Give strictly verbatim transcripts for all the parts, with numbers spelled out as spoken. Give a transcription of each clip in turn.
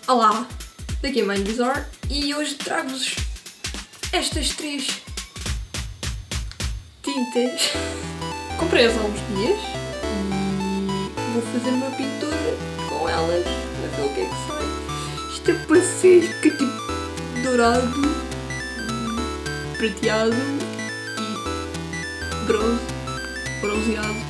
Olá, daqui é Mãe Bizarre e hoje trago-vos estas três tintas. Comprei-as há uns dias e vou fazer uma pintura com elas para ver o que é que sai. Isto é para ser, fica tipo dourado, prateado e bronze, bronzeado.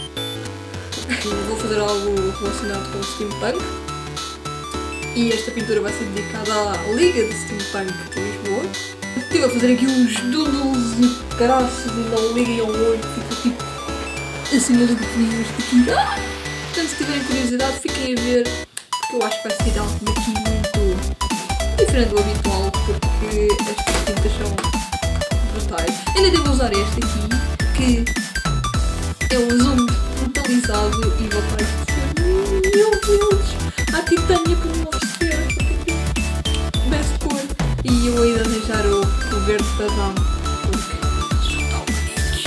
Vou fazer algo relacionado com o steampunk. E esta pintura vai ser dedicada à Liga de Steampunk de Lisboa. Estive a fazer aqui uns doodles e caraças e não liguem ao olho, fica tipo assim nas letrinhas aqui. Ah! Portanto, se tiverem curiosidade, fiquem a ver, porque eu acho que vai ser algo daqui muito diferente do habitual, porque estas tintas são brutais. Ainda devo usar este aqui, que é um azul metalizado e vou estar a dizer, meu Deus, há titânia para me oferecer, best cor. E eu vou ainda arranjar o, o verde padrão, porque são tão bonitos.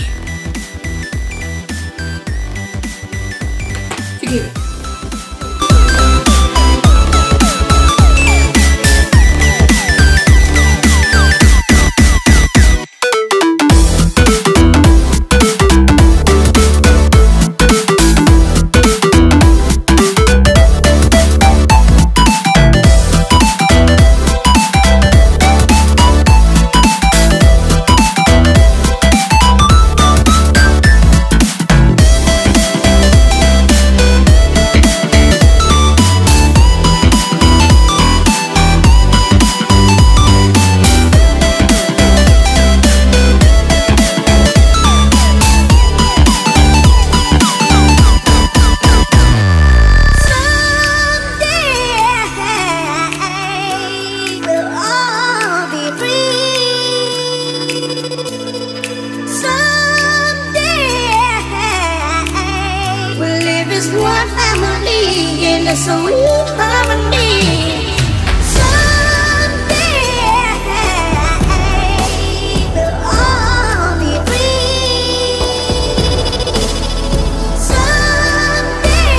Fiquem a ver. One family in a sweet harmony. Someday we'll all be free. Someday.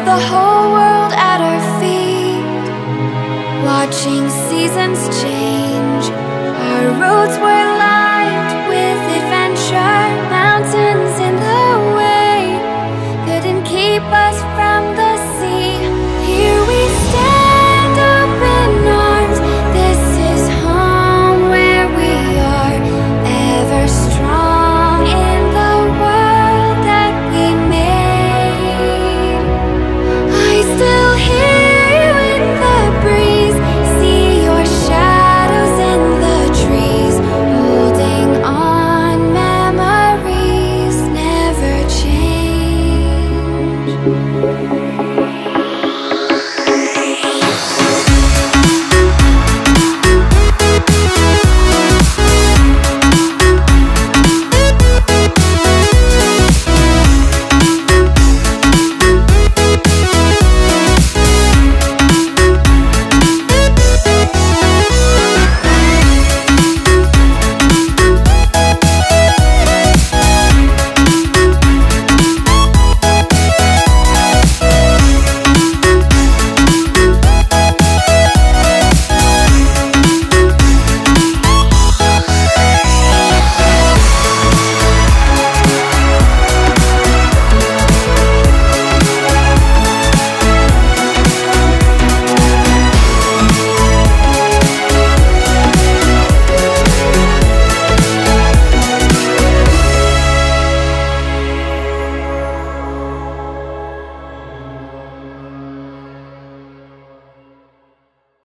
with the whole world at our feet, watching seasons change. Our roads were